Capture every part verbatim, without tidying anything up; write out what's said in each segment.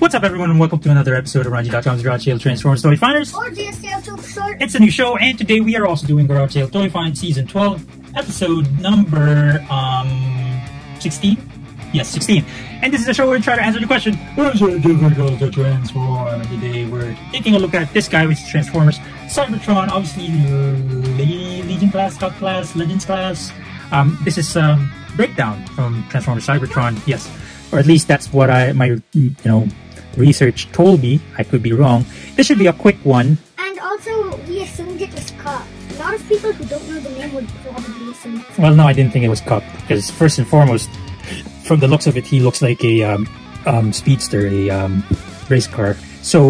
What's up, everyone, and welcome to another episode of Ranji dot com's Garage Sale Transformers Toy Finders. Or J S T L Super Short. It's a new show, and today we are also doing Garage Sale Toy Find Season twelve, episode number um sixteen. Yes, sixteen. And this is a show where we try to answer the question, is it difficult to transform? And today we're taking a look at this guy, which is Transformers Cybertron, obviously Le Legion class, Scout class, Legends class. Um, this is um breakdown from Transformers Cybertron, yes. Or at least that's what I my you know research told me. I could be wrong. This should be a quick one. And also, we assumed it was Cup. A lot of people who don't know the name would probably assume it. Well, no, I didn't think it was Cup, because first and foremost, from the looks of it, he looks like a um, um, speedster, a um, race car. So,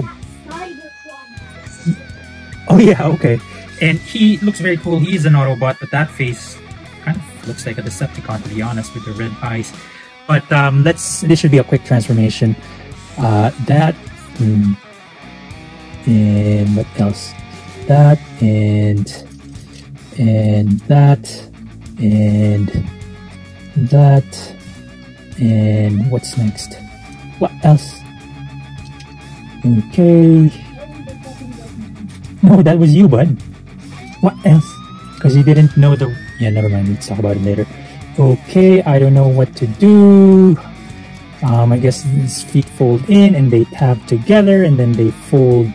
oh yeah, okay. And he looks very cool. He is an Autobot, but that face kind of looks like a Decepticon, to be honest, with the red eyes. But um, let's. This should be a quick transformation. Uh, that mm, and what else? That and and that and that and what's next? What else? Okay. No, that was you, bud. What else? Because you didn't know the. Yeah, never mind. Let's talk about it later. Okay, I don't know what to do. Um, I guess these feet fold in and they tap together and then they fold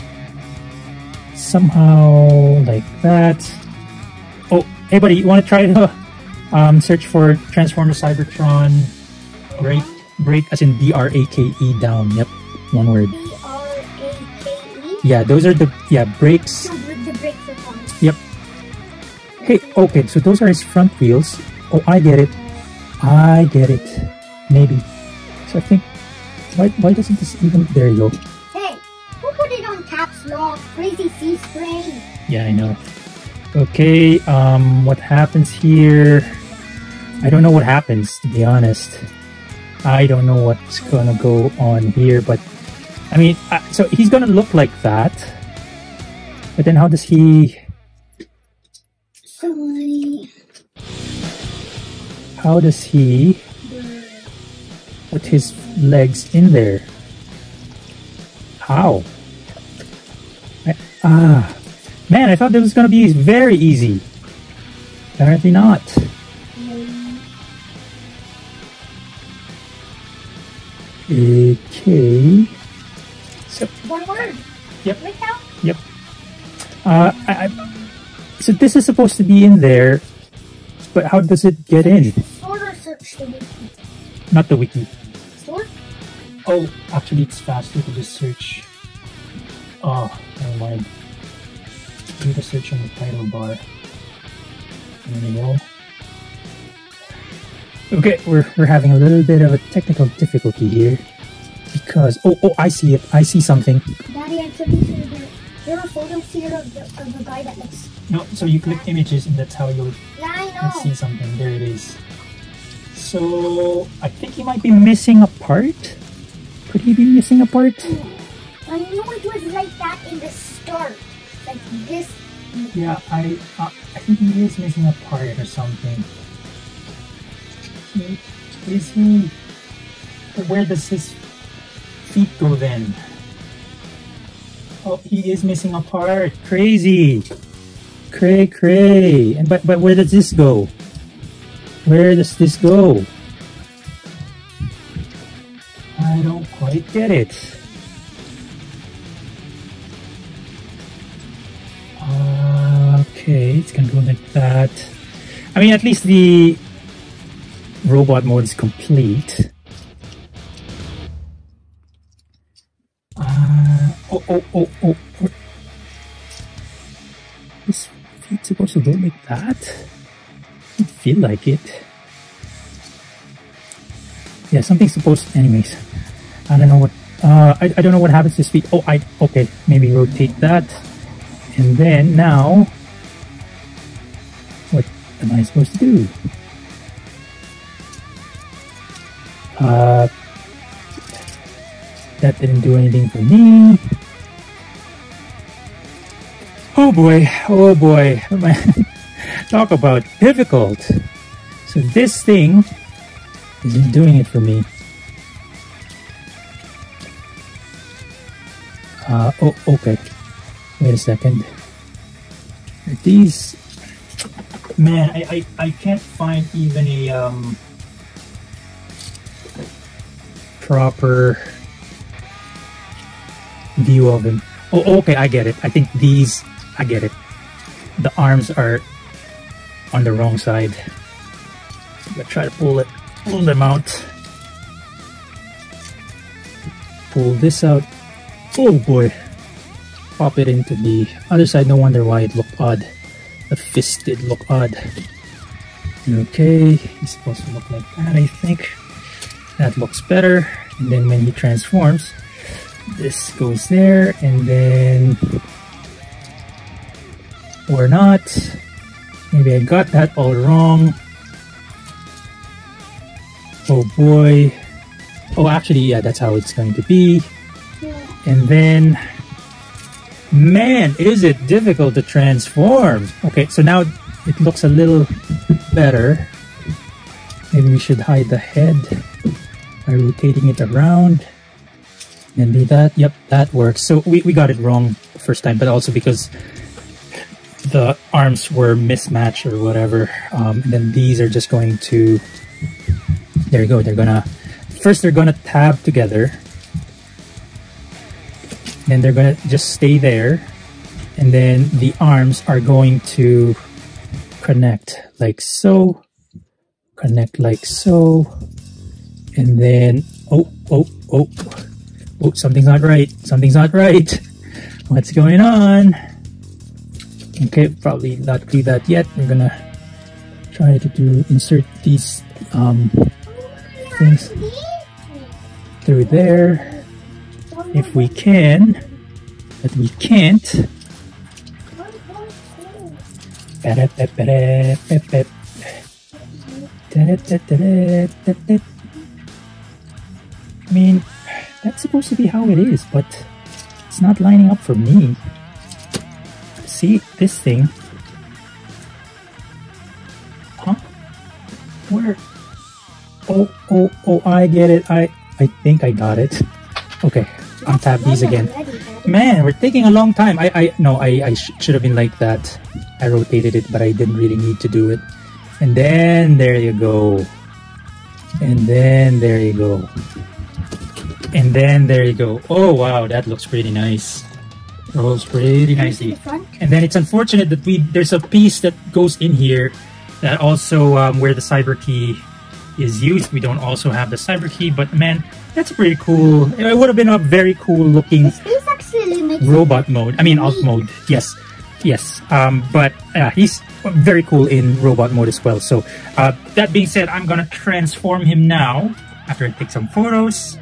somehow like that. Oh, hey buddy, you want to try to um, search for Transformers Cybertron break, break as in B R A K E down. Yep, one word. B R A K E? Yeah, those are the, yeah, brakes. So the brakes are coming. Yep. Hey, okay, so those are his front wheels. Oh, I get it. I get it. Maybe. So I think, why, why doesn't this even, there you go. Hey, who put it on caps lock? Crazy sea spray. Yeah, I know. Okay, um, what happens here? I don't know what happens, to be honest. I don't know what's gonna go on here, but, I mean, uh, so he's gonna look like that. But then how does he... Somebody... How does he put his legs in there? How? I, ah, man, I thought this was gonna be very easy. Apparently not. Okay. So One word. Yep. Right now? Yep. Uh, I, I, so this is supposed to be in there, but how does it get in? Sort or search the wiki. Not the wiki. Sort? Oh, actually it's faster to just search. Oh, never mind. Do the search on the title bar. There we go. Okay, we're, we're having a little bit of a technical difficulty here. Because, oh, oh, I see it. I see something. Daddy, I'm pretty sure there, there are photos here of the, of the guy that looks... No, so you click images and that's how you'll Yeah, I know. see something. There it is. So, I think he might be missing a part. Could he be missing a part? I knew it was like that in the start. Like this. Yeah, I uh, I think he is missing a part or something. He, is he... Where does his feet go then? Oh, he is missing a part. Crazy! Cray cray! And but but where does this go? Where does this go? I don't quite get it. Uh, okay, it's gonna go like that. I mean, at least the robot mode is complete. Uh, oh, oh, oh, oh. This feet's supposed to go like that? I feel like it. Yeah, something's supposed to, anyways. I don't know what, uh, I, I don't know what happens to his feet. Oh, I, okay, maybe rotate that. And then now, what am I supposed to do? Uh, that didn't do anything for me. Oh boy, oh boy. Talk about difficult. So this thing isn't doing it for me. Uh, oh, okay. Wait a second. These, man, I, I, I can't find even a um, proper view of him. Oh, okay, I get it. I think these, I get it. The arms are on the wrong side. I'm gonna try to pull it, pull them out. Pull this out. Oh boy. Pop it into the other side. No wonder why it looked odd. The fist did look odd. Okay, he's supposed to look like that, I think. That looks better. And then when he transforms, this goes there, and then or not. Maybe I got that all wrong. Oh boy. Oh, actually, yeah, that's how it's going to be. And then, man, is it difficult to transform. Okay, so now it looks a little better. Maybe we should hide the head by rotating it around. And do that. Yep, that works. So we, we got it wrong the first time, but also because the arms were mismatched or whatever. Um, and then these are just going to, there you go, they're gonna, first they're gonna tab together. Then they're gonna just stay there. And then the arms are going to connect like so. Connect like so. And then, oh, oh, oh. Oh, something's not right. Something's not right. What's going on? Okay, probably not do that yet. We're gonna try to do insert these um, things through there if we can, but we can't. I mean, that's supposed to be how it is, but it's not lining up for me. See, this thing. Huh? Where? Oh, oh, oh, I get it. I, I think I got it. Okay, untap these again. Man, we're taking a long time. I, I, no, I, I sh should have been like that. I rotated it, but I didn't really need to do it. And then, there you go. And then, there you go. And then there you go. Oh wow, that looks pretty nice. Rolls pretty nicely. And then it's unfortunate that we there's a piece that goes in here that also um, where the cyber key is used. We don't also have the cyber key, but man, that's pretty cool. It would have been a very cool looking robot mode. I mean alt mode. Yes, yes. Um, but uh, he's very cool in robot mode as well. So uh, that being said, I'm gonna transform him now after I take some photos.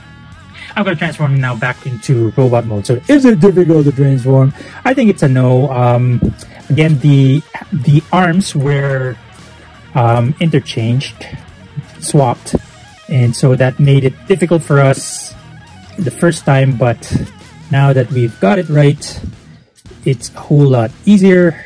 I'm going to transform him now back into robot mode. So is it difficult to transform? I think it's a no. Um, again, the the arms were um, interchanged, swapped, and so that made it difficult for us the first time. But now that we've got it right, it's a whole lot easier.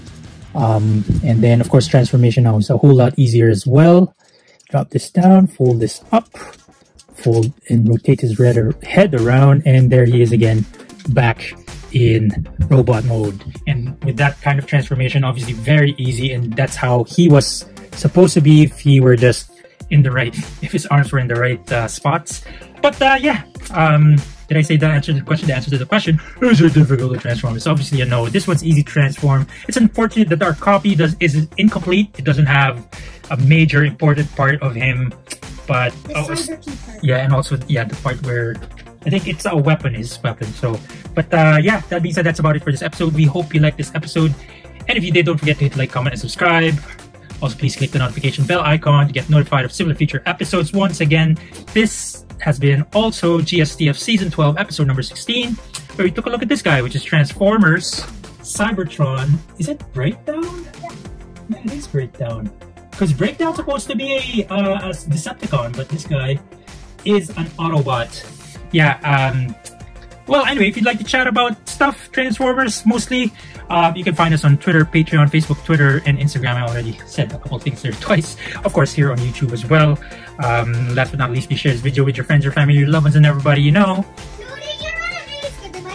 Um, and then, of course, transformation now is a whole lot easier as well. Drop this down, fold this up. Fold and rotate his head around, and there he is again, back in robot mode. And with that kind of transformation, obviously very easy, and that's how he was supposed to be if he were just in the right, if his arms were in the right uh, spots. But uh, yeah, um, did I say that answer to the question? The answer to the question, is it difficult to transform? It's obviously a no. This one's easy to transform. It's unfortunate that our copy does is incomplete. It doesn't have a major important part of him. But oh, yeah, and also yeah, the part where I think it's a weapon is weapon. So, but uh, yeah, that being said, that's about it for this episode. We hope you liked this episode, and if you did, don't forget to hit like, comment, and subscribe. Also, please click the notification bell icon to get notified of similar future episodes. Once again, this has been also G S T F Season twelve, Episode number sixteen, where we took a look at this guy, which is Transformers Cybertron. Is it Breakdown? Yeah, yeah it is Breakdown. Because Breakdown's supposed to be a, uh, a Decepticon, but this guy is an Autobot. Yeah, um, well, anyway, if you'd like to chat about stuff, Transformers mostly, uh, you can find us on Twitter, Patreon, Facebook, Twitter, and Instagram. I already said a couple things there twice. Of course, here on YouTube as well. Um, last but not least, please share this video with your friends, your family, your loved ones, and everybody you know.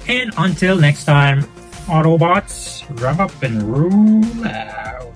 And until next time, Autobots, rev up and roll out.